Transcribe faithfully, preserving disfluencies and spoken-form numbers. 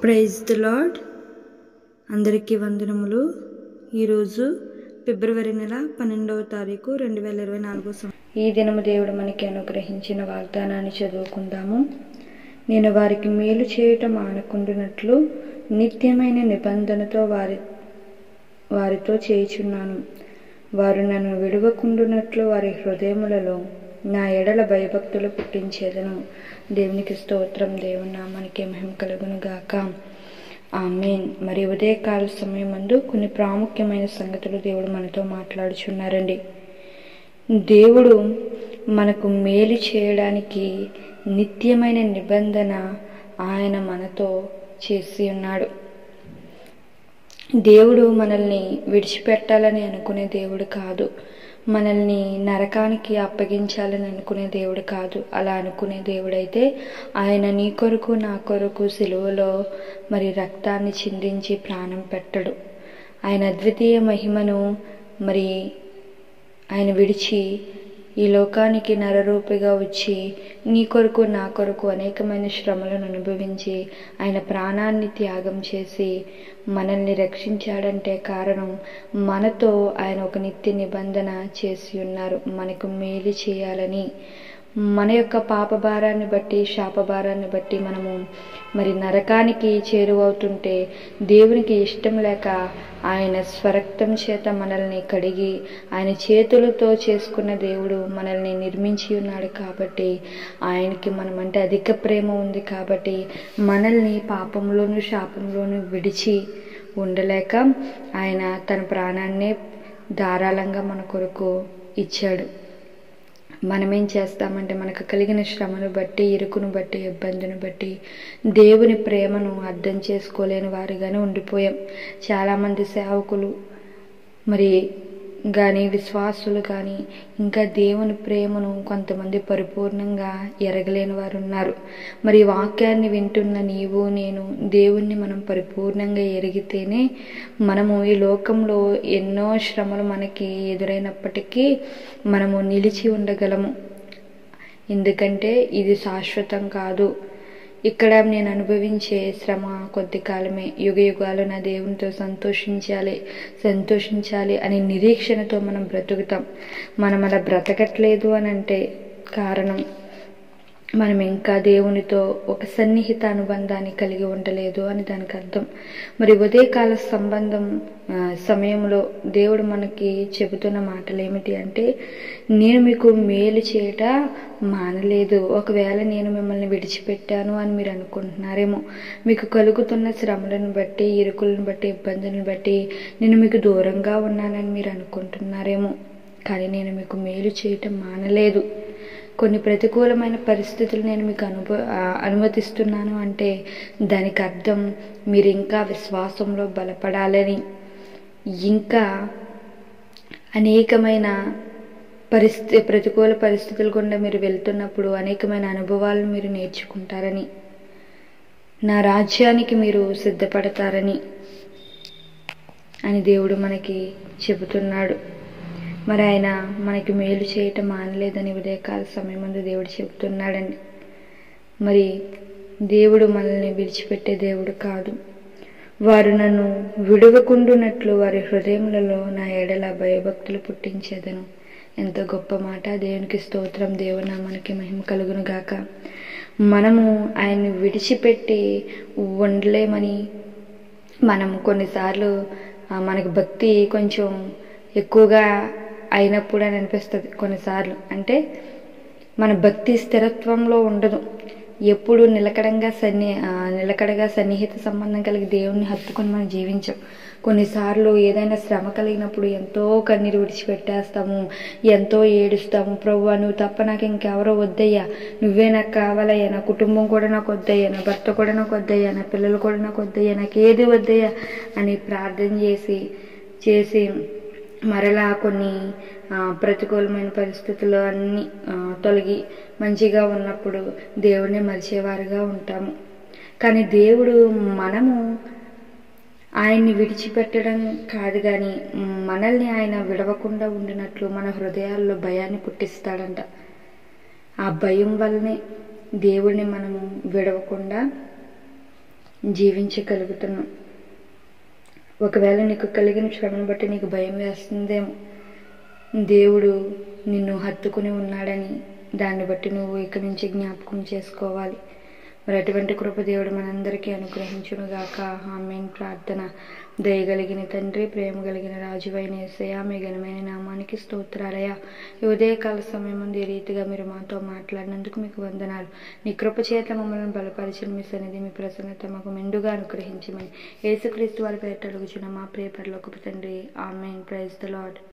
Praise the lord. అందరికీ వందనములు. ఈరోజు ఫిబ్రవరి నెల పన్నెండవ తారీఖు రెండు వేల ఇరవై నాలుగో సంవత్సరం. ఈ దినము దేవుడు మనకి అనుగ్రహించిన వాగ్దానాన్ని చదువుకుందాము. నేను వారికి మేలు చేయటం మానకుండునట్లు నిత్యమైన నిబంధనతో వారి వారితో చేయుచున్నాను. వారు నన్ను విడువకుండునట్లు వారి హృదయములలో నా ఎడల భయభక్తులు పుట్టించేదను. దేవునికి స్తోత్రం. దేవుని నామానికి మహిమ కలుగును గాక. ఆమేన్. మరి ఉదయకాల సమయం ముందు కొన్ని ప్రాముఖ్యమైన సంగతులు దేవుడు మనతో మాట్లాడుచున్నారండి. దేవుడు మనకు మేలు చేయడానికి నిత్యమైన నిబంధన ఆయన మనతో చేసి ఉన్నాడు. దేవుడు మనల్ని విడిచిపెట్టాలని అనుకునే దేవుడు కాదు. మనల్ని నరకానికి అప్పగించాలని అనుకునే దేవుడు కాదు. అలా అనుకునే దేవుడైతే ఆయన నీ కొరకు నా కొరకు సిలువలో మరి రక్తాన్ని చిందించి ప్రాణం పెట్టడు. ఆయన అద్వితీయ మహిమను మరి ఆయన విడిచి ఈ లోకానికి నరరూపిగా వచ్చి నీ కొరకు నా కొరకు అనేకమైన శ్రమలను అనుభవించి ఆయన ప్రాణాన్ని త్యాగం చేసి మనల్ని రక్షించాడంటే కారణం మనతో ఆయన ఒక నిత్య నిబంధన చేసి ఉన్నారు. మనకు మేలు చేయాలని. మన యొక్క పాప భారాన్ని బట్టి శాప భారాన్ని బట్టి మనము మరి నరకానికి చేరువవుతుంటే దేవునికి ఇష్టం లేక ఆయన స్వరక్తం చేత మనల్ని కడిగి ఆయన చేతులతో చేసుకున్న దేవుడు మనల్ని నిర్మించి ఉన్నాడు. కాబట్టి ఆయనకి మనమంటే అధిక ప్రేమ ఉంది. కాబట్టి మనల్ని పాపంలోను శాపంలోను విడిచి ఉండలేక ఆయన తన ప్రాణాన్నే ధారాళంగా మన కొరకు ఇచ్చాడు. మనమేం చేస్తామంటే మనకు కలిగిన శ్రమను బట్టి, ఇరుకును బట్టి, ఇబ్బందిని బట్టి దేవుని ప్రేమను అర్థం చేసుకోలేని వారిగానే ఉండిపోయాం. చాలామంది సేవకులు మరి కానీ విశ్వాసులు కానీ ఇంకా దేవుని ప్రేమను కొంతమంది పరిపూర్ణంగా ఎరగలేని వారు ఉన్నారు. మరి వాక్యాన్ని వింటున్న నీవు నేను దేవుణ్ణి మనం పరిపూర్ణంగా ఎరిగితేనే మనము ఈ లోకంలో ఎన్నో శ్రమలు మనకి ఎదురైనప్పటికీ మనము నిలిచి ఉండగలము. ఎందుకంటే ఇది శాశ్వతం కాదు. ఇక్కడ నేను అనుభవించే శ్రమ కొద్ది కాలమే. యుగ యుగాలు నా దేవునితో సంతోషించాలి సంతోషించాలి అనే నిరీక్షణతో మనం బ్రతుకుతాం. మనం అలా బ్రతకట్లేదు అని అంటే కారణం మనం ఇంకా దేవునితో ఒక సన్నిహిత అనుబంధాన్ని కలిగి ఉండలేదు అని దానికి అర్థం. మరి ఉదయకాల సంబంధం సమయంలో దేవుడు మనకి చెబుతున్న మాటలు ఏమిటి అంటే, నేను మీకు మేలు చేయట మానలేదు. ఒకవేళ నేను మిమ్మల్ని విడిచిపెట్టాను అని మీరు అనుకుంటున్నారేమో. మీకు కలుగుతున్న శ్రమలను బట్టి, ఇరుకులను బట్టి, ఇబ్బందులను బట్టి నేను మీకు దూరంగా ఉన్నానని మీరు అనుకుంటున్నారేమో. కానీ నేను మీకు మేలు చేయటం మానలేదు. కొన్ని ప్రతికూలమైన పరిస్థితులు నేను మీకు అనుభ అనుమతిస్తున్నాను అంటే దానికి అర్థం మీరు ఇంకా విశ్వాసంలో బలపడాలని, ఇంకా అనేకమైన పరిస్థితి ప్రతికూల పరిస్థితుల గుండా మీరు వెళ్తున్నప్పుడు అనేకమైన అనుభవాలను మీరు నేర్చుకుంటారని, నా రాజ్యానికి మీరు సిద్ధపడతారని అని దేవుడు మనకి చెబుతున్నాడు. మరి ఆయన మనకి మేలు చేయటం మానలేదని ఉదయకాల సమయం ముందు దేవుడు చెబుతున్నాడండి. మరి దేవుడు మనల్ని విడిచిపెట్టే దేవుడు కాదు. వారు నన్ను విడువకుండునట్లు వారి హృదయములలో నా ఎడల భయభక్తులు పుట్టించేదను. ఎంత గొప్ప మాట. దేవునికి స్తోత్రం. దేవుని మనకి మహిమ కలుగును గాక. మనము ఆయన్ని విడిచిపెట్టి ఉండలేమని మనం కొన్నిసార్లు మనకి భక్తి కొంచెం ఎక్కువగా అయినప్పుడు అని అనిపిస్తుంది కొన్నిసార్లు. అంటే మన భక్తి స్థిరత్వంలో ఉండదు. ఎప్పుడు నిలకడంగా సన్ని నిలకడగా సన్నిహిత సంబంధం కలిగి దేవుణ్ణి హత్తుకొని మనం జీవించాం. కొన్నిసార్లు ఏదైనా శ్రమ కలిగినప్పుడు ఎంతో కన్నీరు విడిచిపెట్టేస్తాము, ఎంతో ఏడుస్తాము. ప్రభువా నువ్వు తప్ప నాకు ఇంకెవరో వద్దయ్యా, నువ్వే నాకు కావాలయ్యా, నా కుటుంబం కూడా నాకు వద్దయ్యా, నా భర్త కూడా నాకు వద్దయ్యా, నా పిల్లలు కూడా నాకు వద్దయ్యా, నాకు ఏది వద్దయ్యా అని ప్రార్థన చేసి చేసి మరలా కొన్ని ప్రతికూలమైన పరిస్థితులు అన్నీ తొలగి మంచిగా ఉన్నప్పుడు దేవుడిని మరిచేవారుగా ఉంటాము. కానీ దేవుడు మనము ఆయన్ని విడిచిపెట్టడం కాదు, కానీ మనల్ని ఆయన విడవకుండా ఉండినట్లు మన హృదయాల్లో భయాన్ని పుట్టిస్తాడంట. ఆ భయం వల్లనే దేవుడిని మనము విడవకుండా జీవించగలుగుతున్నాం. ఒకవేళ నీకు కలిగిన శ్రమను బట్టి నీకు భయం వేస్తుందేమో, దేవుడు నిన్ను హత్తుకుని ఉన్నాడని దాన్ని బట్టి నువ్వు ఇక నుంచి జ్ఞాపకం చేసుకోవాలి. మరి అటువంటి కృప దేవుడు మనందరికీ అనుగ్రహించునుగాక. ఆమేన్. ప్రార్థన. దయగలిగిన తండ్రి, ప్రేమ కలిగిన రాజువైన యేసయ్యా, మీ ఘనమైన నామానికి స్తోత్రాలయ్యా. ఈ ఉదయకాల సమయం ముందు ఈ రీతిగా మీరు మాతో మాట్లాడినందుకు మీకు వందనాలు. నీ కృప చేత మమ్మల్ని బలపరిచిన మీ సన్నిధి, మీ ప్రసన్నత మాకు మెండుగా అనుగ్రహించమని యేసుక్రీస్తు వారి పేరిట అడుగుచున్న మా ప్రియ పరలోకపు తండ్రి. ఆమేన్. Praise the lord.